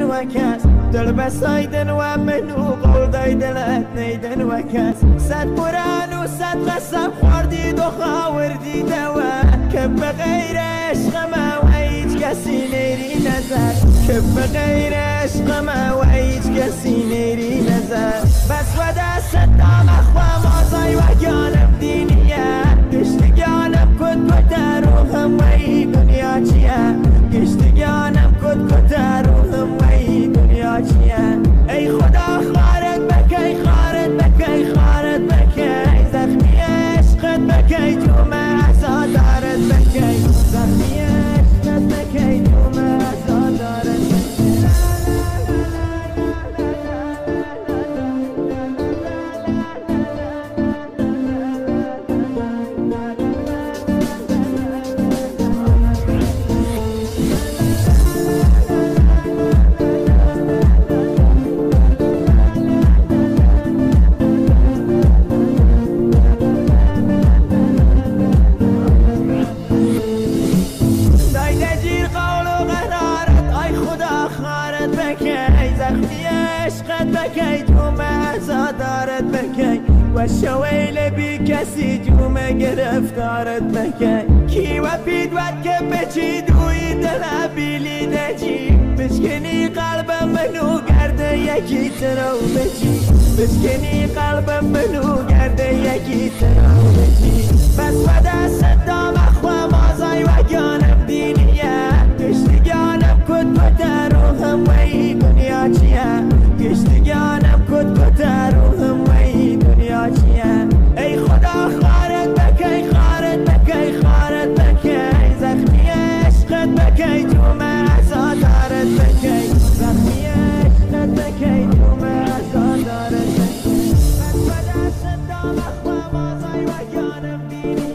نیدن و کس دل بسایدن و منو قول دای دلت نیدن و کس صد قرآن و صد قسم خوردید و خاوردید و که بغیر عشق ما و هیچ کسی نیری نظر که بغیر عشق ما و هیچ کسی نیری نظر بس و دست دام اخوام آزای و جانم دینیه گشت جانم کد کد روحم و ای دنیا چیه گشت جانم کد کد روحم و ای دنیا چیه ای خدا خارت بکی خارت بکی خارت بکی زخمی عشقت بکی جوم عزادارت بکی زخمی عشقت بکی جوم عزادارت بکی جوم عزادارت بکی و شویل بی کسی جوم گرفتارت بکی کی و پید ود که بچی دوی دل بیلی نجی بشکنی قلبم منو گرده یکی ترو بچی بشکنی قلبم منو گرده یکی ترو بچی بس و دست دام اخوام آزای و جانم دینیه گشت جانم کد کد روحم و ای دنیا چیه گشت جانم کد کد روحم و ای دنیا چیه ای خدا خارت بکی خارت بکی خارت بکی زخمی عشقت بکی جوم عزادارت بکی زخمی عشقت بکی جوم عزادارت بکی بس و دست دام اخوام آزای و جانم دینی